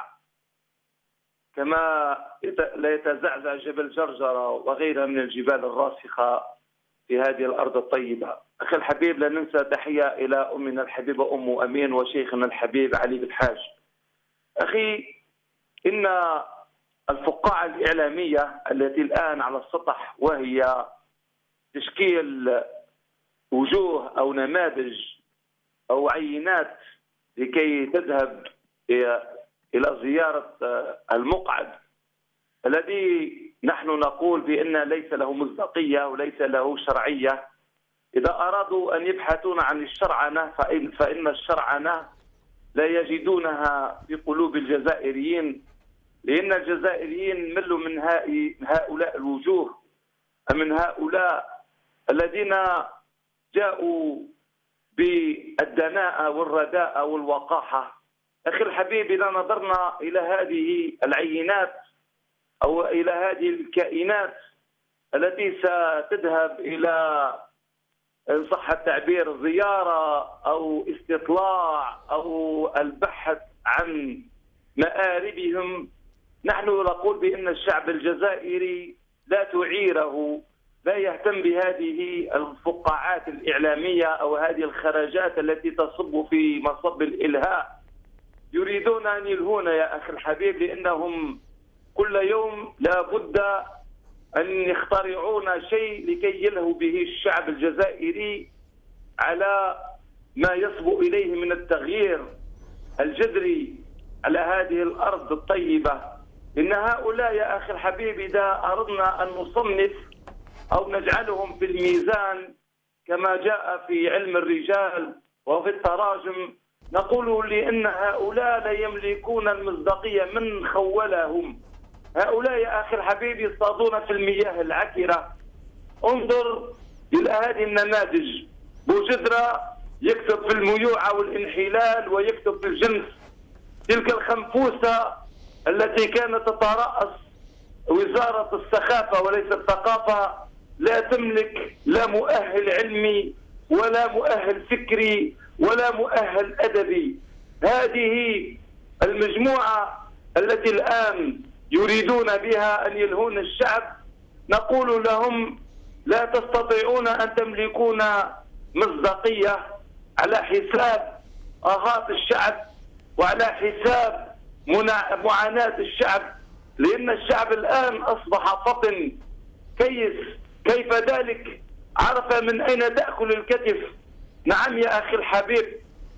كما لا يتزعزع جبل جرجرة وغيرها من الجبال الراسخة في هذه الأرض الطيبة. أخي الحبيب لا ننسى تحية إلى أمنا الحبيبة أم أمين وشيخنا الحبيب علي بالحاج. أخي إن الفقاعة الإعلامية التي الآن على السطح وهي تشكيل وجوه أو نماذج أو عينات لكي تذهب إلى زيارة المقعد الذي نحن نقول بأن ليس له مصداقية وليس له شرعية. إذا أرادوا أن يبحثون عن الشرعنة فإن الشرعنة لا يجدونها في قلوب الجزائريين، لأن الجزائريين ملوا من هؤلاء الوجوه، من هؤلاء الذين جاءوا بالدناءة والرداءة والوقاحة. أخي الحبيب إذا نظرنا إلى هذه العينات أو إلى هذه الكائنات التي ستذهب إلى إن صح التعبير زيارة أو استطلاع أو البحث عن مآربهم، نحن نقول بأن الشعب الجزائري لا تعيره، لا يهتم بهذه الفقاعات الإعلامية أو هذه الخرجات التي تصب في مصب الإلهاء. يريدون أن يلهون يا أخي الحبيب، لأنهم كل يوم لا بد أن يخترعون شيء لكي يلهوا به الشعب الجزائري على ما يصبو إليه من التغيير الجذري على هذه الأرض الطيبة. إن هؤلاء يا أخي الحبيب إذا أردنا أن نصنف أو نجعلهم في الميزان كما جاء في علم الرجال وفي التراجم، نقول لأن هؤلاء لا يملكون المصداقية من خولهم. هؤلاء يا أخي الحبيب يصطادون في المياه العكرة. انظر إلى هذه النماذج، بوجدرة يكتب في الميوعة والانحلال ويكتب في الجنس. تلك الخنفوسة التي كانت تترأس وزارة السخافة وليس الثقافة لا تملك لا مؤهل علمي ولا مؤهل فكري ولا مؤهل أدبي. هذه المجموعة التي الآن يريدون بها أن يلهون الشعب، نقول لهم لا تستطيعون أن تملكون مصداقية على حساب آهات الشعب وعلى حساب معاناة الشعب، لأن الشعب الآن أصبح فطن كيس. كيف ذلك؟ عرف من أين تأكل الكتف. نعم يا أخي الحبيب،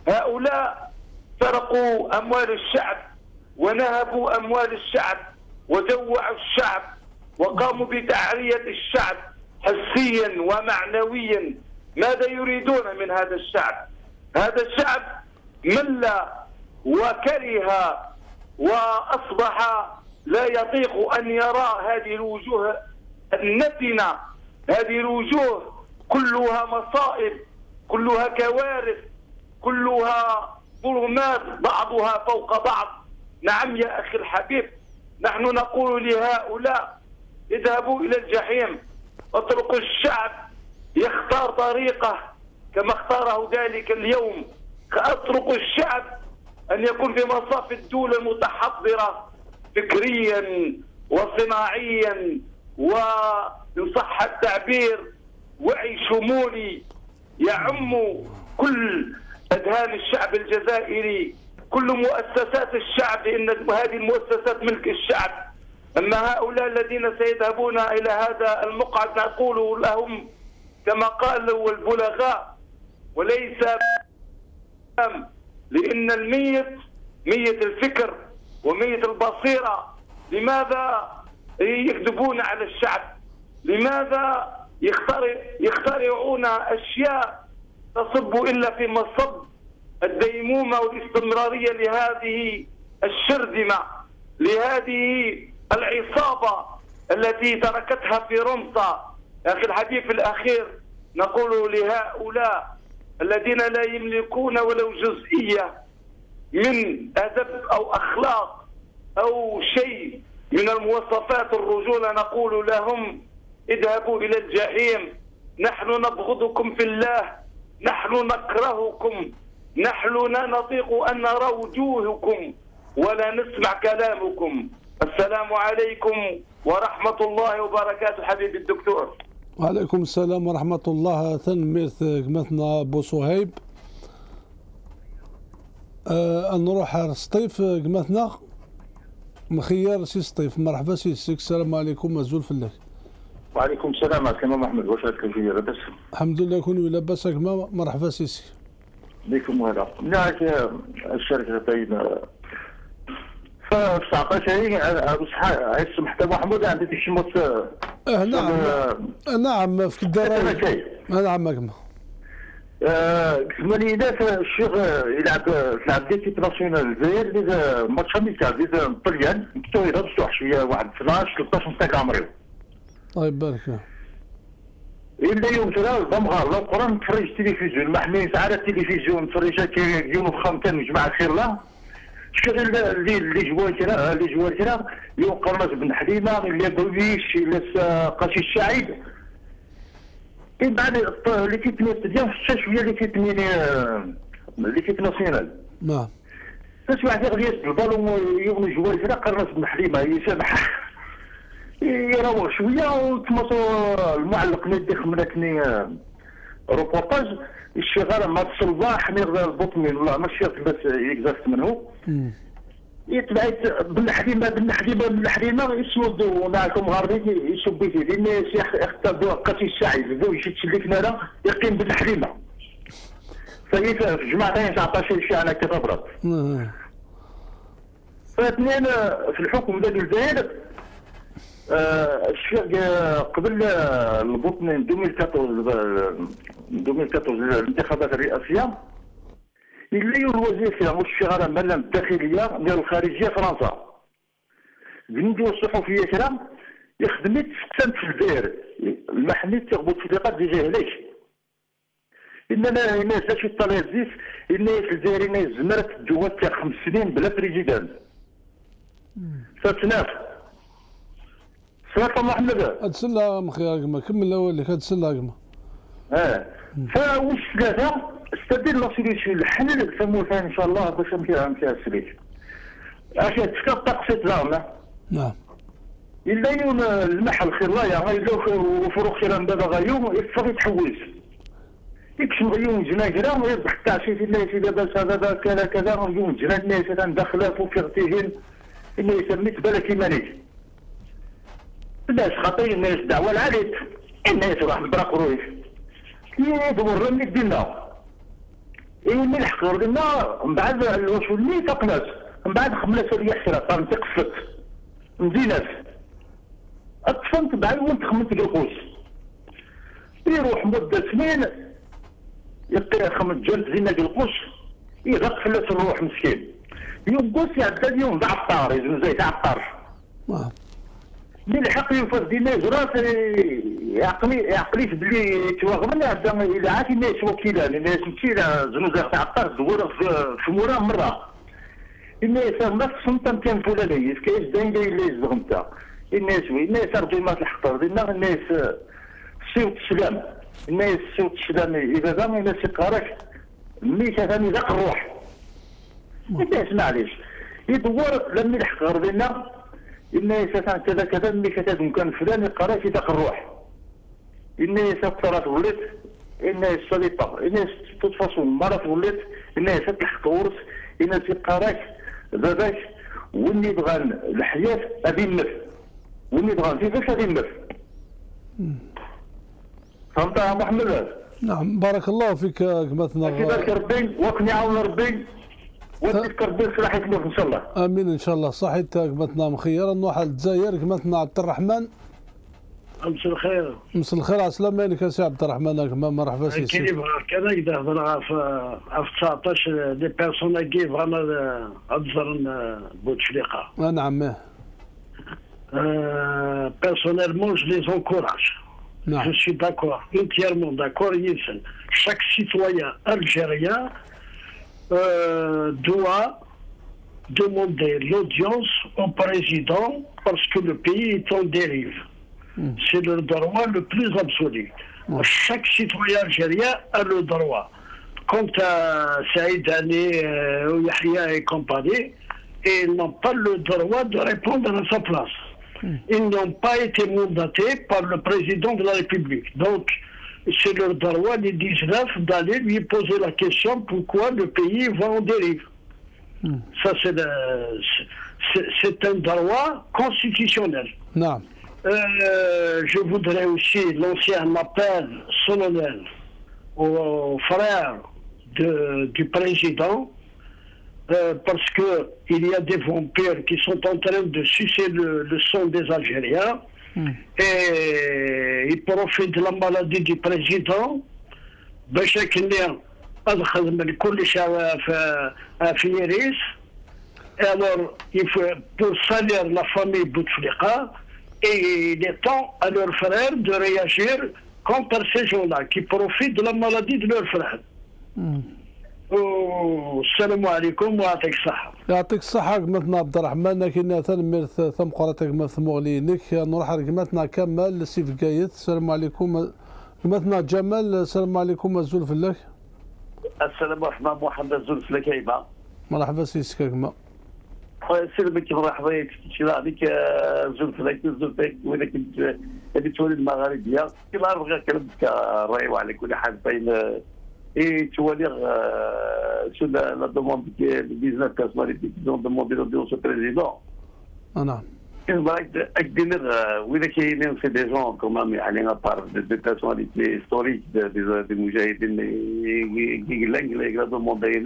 هؤلاء سرقوا أموال الشعب ونهبوا أموال الشعب وجوعوا الشعب وقاموا بتعرية الشعب حسيا ومعنويا. ماذا يريدون من هذا الشعب؟ هذا الشعب مل وكره وأصبح لا يطيق أن يرى هذه الوجوه النتنة، هذه الوجوه كلها مصائب، كلها كوارث، كلها ظلمات بعضها فوق بعض. نعم يا أخي الحبيب، نحن نقول لهؤلاء اذهبوا إلى الجحيم، اتركوا الشعب يختار طريقه كما اختاره ذلك اليوم. اتركوا الشعب أن يكون في مصاف الدولة المتحضرة فكريا وصناعيا وإن صح التعبير وعي شمولي يعم كل أذهان الشعب الجزائري، كل مؤسسات الشعب، لأن هذه المؤسسات ملك الشعب. أما هؤلاء الذين سيذهبون إلى هذا المقعد نقول لهم كما قالوا البلغاء وليس، لأن الميت ميت الفكر وميت البصيرة. لماذا يكذبون على الشعب؟ لماذا يخترعون أشياء تصب إلا في مصب الديمومة والاستمرارية لهذه الشرذمة، لهذه العصابة التي تركتها في رمصة. يا أخي الحبيب، في الأخير نقول لهؤلاء الذين لا يملكون ولو جزئية من أدب أو أخلاق أو شيء من المواصفات الرجولة، نقول لهم اذهبوا إلى الجحيم. نحن نبغضكم في الله، نحن نكرهكم، نحن لا نطيق أن نرى وجوهكم ولا نسمع كلامكم. السلام عليكم ورحمة الله وبركاته حبيبي الدكتور. وعليكم السلام ورحمة الله. تنميث قمتنا بو صهيب. نروح على سطيف قمتنا مخيار سي سطيف. مرحبا سي سيك. السلام عليكم مزول فلاك. وعليكم السلام ورحمة محمد. واش راك كيفية لاباس؟ الحمد لله كونوا لاباس. مرحبا سي سيك. بكم هلا. نعم الشركة بين ف 19 عيش محتوى محمود عندي شي موت. نعم في الدراهم. نعم كما الثمانينات الشيخ يلعب ديكيب ناسيونال الجزائر ماتش اميكال ديال الطليان كتويرا بصح شويه واحد 12 13 نتاع عمري. الله يبارك. إلا يوم ترى بمغار لو قران نتفرج التلفزيون ما حميت على التلفزيون نتفرج يوم فخام كان جماعة خير الله شغل اللي جوال كرا يوم قرناس بن حليمة اللي برويش اللي قاسي الشعيب إن بعد ليكيب ديال شوية ليكيب ناسيونال. نعم. بس واحد يغليس بالبالون يوم جوال كرا قرناس بن حليمة يسامح يروح شويه وتمطوا المعلق ندي خمرتني روبورتاج الشغاله مع الصباح نغدا البطمين والله ماشي بس اكزاكت منه يتبعت بالحليمه يسودوا معكم غاربي يسبي فيه لان اختار قاسي الشاعل ذو يشتلكنا لا يقيم بالحليمه فهي في جماعتين 19 شيء على كتبرت فاثنين في الحكم ديال الجزائر الشيخ قبل البطن 2014 الانتخابات الرئاسيه اللي الوزير فيها والشغاله مالا الداخليه ديال الخارجيه فرنسا بندي الصحفيه كلام يخدمت سنت في الجزائر المحلي تغبط في دقات دي جهليش اننا الناس شي طالع زيف الناس الجزائريين زمرت الدول تاع 5 سنين بلا بريزيدان فتناف سلام محمد. هاد سلام خير كما كمل الاول لك هاد سلام كما. فواش ثلاثه استدل لا سوليسيون الحل فموثان ان شاء الله باش نمشي السليك. اش تقصيت زعما. نعم. الا يوم المحل خير الله يا غير وفروق خير بابا غيوم يصفي تحويس. يكشم يوم جناجرا ويصبح التعشي في الناس لاباس هذا كذا كذا يوم جنا الناس داخله وفيغتيهن انه يسميت بالك يماني. الناس خاطرين الناس دعوة العاليت الناس راح برا قرويش يدور من دينا من الحق دينا من بعد الوصول لي تقناس من بعد خمسة رياح سرطة تقفت مزينات اطفنت بعد وانت خمنت قلقوس يروح مدة سنين يلقى خمس جلد زينا قلقوس يغق فلس الروح مسكين يوم قوس يعدى اليوم تاع الطار يزن زي تاع الطرش. من الحق يفرد الناس راس عقلي بلي توغمن عدا إلا عاد الناس وكيلا الناس مشينا زنوزة تاع الطرش دورة في موراه مرة. الناس ما تصمتم كان فلانية كايش داين داين ليش زغمتا. الناس أرجو ما تحقر دينا الناس صوت السلام. الناس صوت السلام إذا دام الناس يقارك ميت ثاني ذاك الروح. الناس معليش يدور لما يلحق غربنا الناس كذا كذا ملي كتاب مكان فلان يقرا في ذاك الروح. الناس اثرت ولات الناس صليطه الناس تتفاصل مرات ولات الناس تلحق ورث الناس يقراك باباك واللي بغى الحياه هذه النفس واللي بغى كيفاش هذه النفس. فهمت يا محمد؟ نعم بارك الله فيك كما تنظر. كيفاش ربي وكني عاون ربي وتذكر بير صلاح يسلمك ان شاء الله. امين ان شاء الله. صحيت كمتنا مخيرا نروح للجزائر كمتنا عبد الرحمن. مساء الخير. مساء الخير عسلامة عليك سي عبد الرحمن كما مرحبا سي. كيف كذا كدا هضر في 19 دي بيرسون كي فانا هضر بوتفليقه. نعم. Personnellement, je les encourage. Non. Je suis d'accord, entièrement d'accord. Chaque citoyen algérien doit demander l'audience au président parce que le pays est en dérive. C'est le droit le plus absolu. Chaque citoyen algérien a le droit. Quant à Saïd Ali, Yahya et compagnie, ils n'ont pas le droit de répondre à sa place. Ils n'ont pas été mandatés par le président de la République. Donc, c'est leur droit, les 19, d'aller lui poser la question pourquoi le pays va en dérive. Ça, c'est un droit constitutionnel. Non. Je voudrais aussi lancer un appel solennel aux frères du président. Parce qu'il y a des vampires qui sont en train de sucer le sang des Algériens et ils profitent de la maladie du président. Et alors, il faut pour salir la famille Bouteflika et il est temps à leurs frères de réagir contre ces gens-là qui profitent de la maladie de leurs frères. والسلام عليكم ويعطيك الصحة. يعطيك الصحة كمتنا عبد الرحمن كنا تنمرث ثم قراتك مثل مغلينك نروح كمتنا كمال سيف قايد. السلام عليكم كمتنا جمال. السلام عليكم الزول فلك. السلام ورحمة محمد الزول فلك هيبة. مرحبا سيسك كما. سلمك مرحبا شي عليك الزول فلك الزول فلك وين كنت هذه تولي المغاربية كما نبغي كلمتك الرأي وعلى كل حال فين et tu vas dire sur la demande qui est le 19 personnalités qui ont demandé l'audience au président. Ah non. C'est des gens quand même, à part des personnalités historiques des Moujahidines qui ont demandé.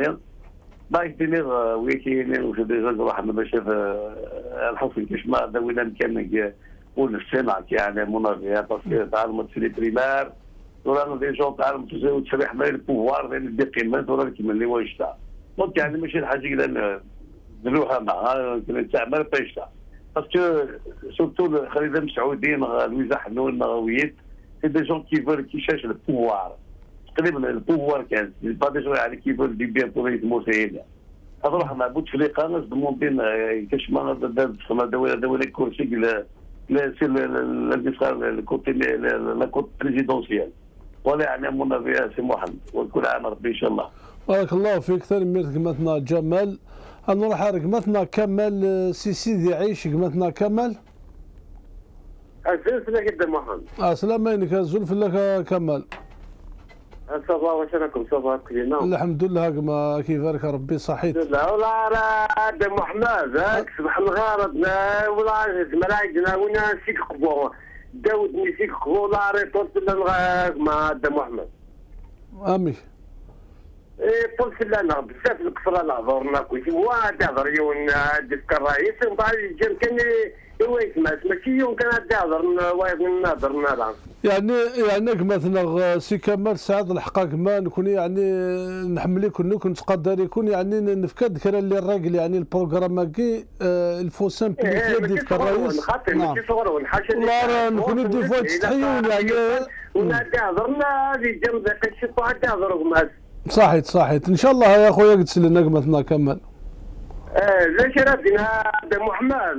C'est des gens qui الحصن كشماء ذوينا كان يقول السمع يعني مناغيه باسكو تعلمت في البريمير ورانا دي جون تعلم تشرح لي البوفوار ديال دي قيمات ورانا كيما اللي واش تاع دونك يعني ماشي الحاجه كذا نديروها معها تعمل بيشتا باسكو سورتو خالد مسعودين لويزا حنون مغاويات سي دي جون كي فول كي شاش البوفوار تقريبا البوفوار كان با دي جون يعني كي فول دي بيان بور موسيين اروح مع بوتفليقه ناس دوموندين كاش ما دخلنا دوله كرسي سي الانتصار الكوتي لا كوت بريزيدونسيال ولا يعني منافسه سي محمد وكل عام ربي ان شاء الله. بارك الله فيك تنمير كمتنا جمال. نروح كمتنا كمال سيدي عيش كمتنا كمال. الزلف لك جدا محمد. السلام عليك الزلف لك كمال. صباح واش راكم صباح كلنا؟ الحمد لله كما كيفارك ربي صحيت. لا والله راه محمد هاك سبح الغرض والله ملاعبنا وين نسيك قبو داود نسيك قبو لا ريطورت ما محمد. امي. قلت لنا بزاف الكفره نهضرنا كلشي هو تهضر يون ديك الرئيس ومن بعد كان يسمع ماشي يمكن تهضر نهضر نهضر يعني مثلا سي كمال سعد الحقا كما نكون يعني نحمل يكون نتقدر يكون يعني نفكد كرا اللي الراجل يعني البروغرام كي الفو سامبليفي ديك الرئيس خاطر ماشي صغرون حاشا لا نكون دي فوا تستحيون يعني تهضرنا هذه جنب قشي تهضروا معاه صحيت ان شاء الله يا خويا قلت لنا مثلا كمال لا شرفنا محمد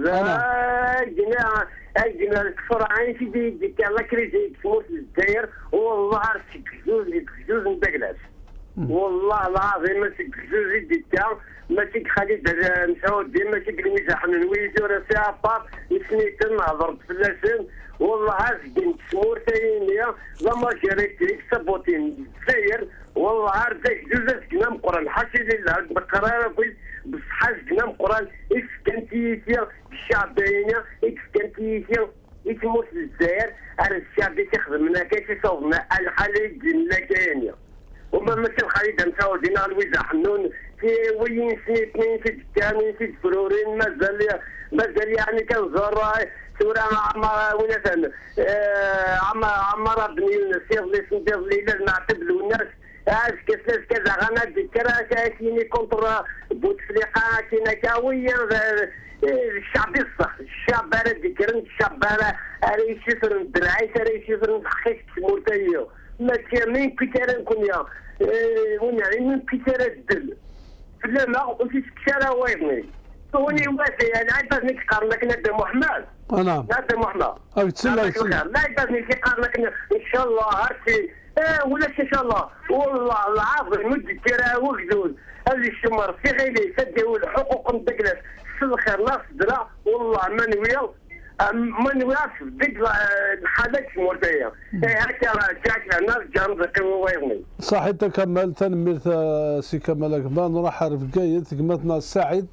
جينا الكفر عين في ديك الله كريزي تموت للداير والله عرفتك جوز ندقلاس والله العظيم ماشي جوز ديكا ماشي خالد مسعود ماشي المزاح من ويزو راه فيها باب سنيت نهضر فلاسن والله عارف كنت سمور ثانيه لما شريت سبوتين الجزائر والله عارف جوز كنا مقران حاشي لله القرار بصحة كنا مقران إكس كانت يسير الشعبية إكس كانت يسير يتموت للجزائر على الشعب تخدمنا كاش يصوبنا الحالة ديالنا كاينة وما ماشي الخريطة مسعودين لويزا حنون في وين سنين اثنين في الثاني في الفرورين مازال يعني كنزور سورة وين فهم عمار بن السيف اللي سندير الليلة نعتبلوا الناس كاس كذا غانا ذكرى كايني كونتر بوتفليقه كاينه كاويه الشعب الصح الشعب راه ذكرن الشعب راه يشفر الدرعي راه يشفر الحقيقه المرتيه ما كان من كثر نكون يا وين يعني من كثر الدل فلما وفي كثر ويغني وني واسع يعني عاد نك قارنك نادى محمد نعم نادى محمد لا يبغي قارنك ان شاء الله هاتي ولا ان شاء الله والله العظيم مذكره وجدود اللي الشمر في غيلي سدوا الحقوق نتقلس الخير ناس درا والله ما نوياش ديك الحالات المرتيه هكا جاك الناس جانب ويغني صح انت كمال تنمير سي كمال كمان نروح رفقايت كماتنا السعيد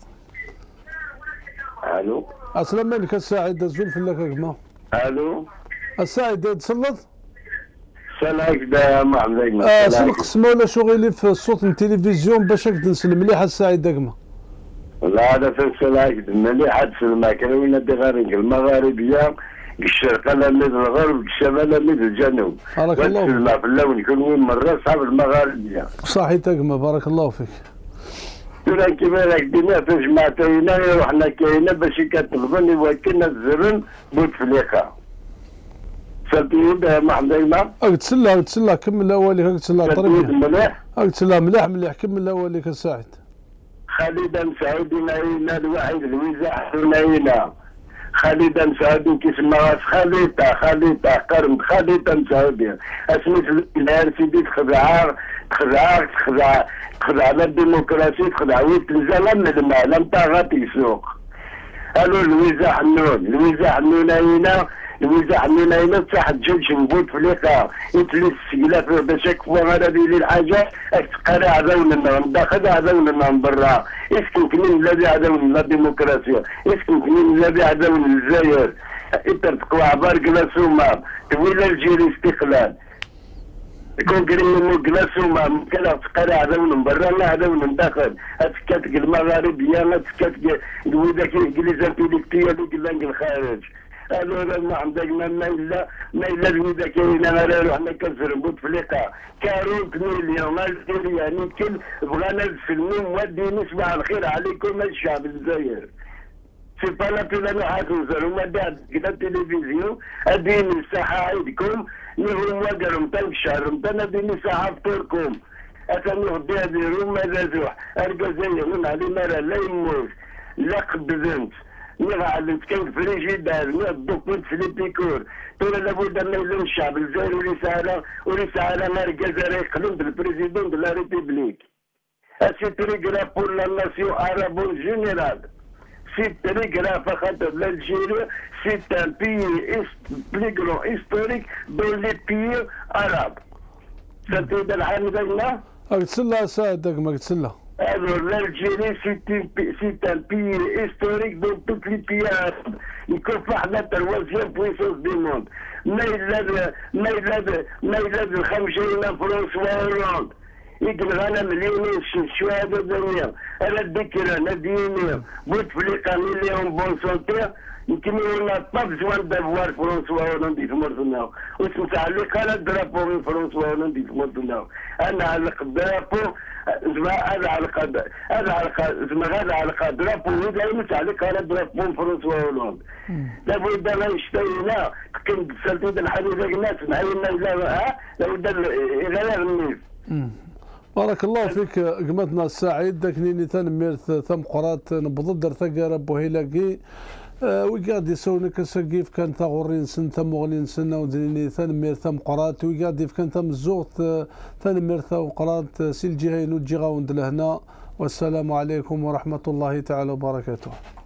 الو السلام عليك السعيد الزول في لك كما الو السعيد تسلط سلاك دا محمد سلق سما ولا شغلي في الصوت التلفزيون باش نسلم مليح السعيد داكما لا هذا في السلاك مليح في الماكله وين دي غارق المغاربيه الشرق لا ميد الغرب الشمال لا ميد الجنوب بارك الله فيك في اللون يكون مره صعب المغاربيه صحيح داكما بارك الله فيك تقول كيما راك ديما في جماعتنا رحنا كاينه باش كتلفني وكنا الزرن بوتفليقه سلطيود محمد اقتسلا كمل اولك اقتسلا طريقه مليح اقتسلا مليح كمل اولك السعيد خالدا مسعود ناينا الواحد الوزاح ناينا خالدا مسعود كيسمى خليطه قرن خالدا مسعود اسميت النهار سيدي تخدع على الديمقراطيه تخدع ويت الزلم من الماء لم تغطي سوق قالوا الوزاح حنون ناينا الوزاح حنون ناينا تصح تجوج نبوت فليقه يتلس السيله باش يكفوا غادي لي الحاجه تقرا عذاونا من داخل عذاونا من برا اسكن كنين الذي عذاونا لا ديمقراطيه اسكن كنين الذي عذاونا الجزائر ترتقوا عبار كلاسوما ولا الجيري استقلال يكون قريب من كلاسوما ممكن تقرا عذاونا من برا لا عذاونا من داخل اتكاتك المغاربيه ما تكاتك وذاك الانجليز انتيليكتيال وكلانك الخارج قالوا ما عندك ما الا الودا كاين انا رحنا كنزر بوتفليقه 40 مليون الجزائر يعني كل بغانا نسلموا مودين صباح الخير عليكم الشعب الجزائر سي با لا بينا نحاسوزر وما دار كذا التلفزيون اديني الساحه عيدكم نغرم وقرم تلك الشهر متنا اديني ساحه فطوركم اتني غدي اديرو ماذا زوح الجزائر من علي مرة لا يموت لا قبزنت نغال كان فريجيدار الدكتور فيليبيكور تقول لابد من يلوم الشعب الجزائري وليس على نار الجزائر يقلم بالبريزيدون دو لا ريبوبليك سي تري غراف بور لا ناسيون عربو جينيرال سي تري غراف خاطر l'Algérie c'est un pays plus grand historique dans les pays arabes سنتي العام داكنا اقتسلا سعد داكما اقتسلا Alors l'Algérie c'est un pays historique dans tous les pays arabes. Il كفح la troisième puissance du monde. ما إلا الخمسين فرنسوا هولندا. يقول انا مليون شويه هذا الدنيا انا الذكر انا ديني بوتفليقه مليون بون سونتي يمكن ولا طاب جوان دافوار فرونسوا هولندي في مرتنا وسمت عليك انا درابو من فرونسوا هولندي في مرتنا انا علق الدرابو زعما هذا علق زعما هذا علق درابو ولا يمت عليك انا درابو من فرونسوا هولند لابد ما يشتينا كنت سالت الحديث الناس نعينا لا لابد غير النيف. بارك الله فيك قمتنا السعيد داكنيني تنميرت ثم قرات نبض درتا ربو هيلاكي ويقعد يسونك سقيف كان تغورين سن ثم مغنين سنة ودنيني تنمير ثم قرات ويقعد يف كان ثم الزوغت تنمير ثم قرات سيل جهين وجيغا وند لهنا والسلام عليكم ورحمة الله تعالى وبركاته.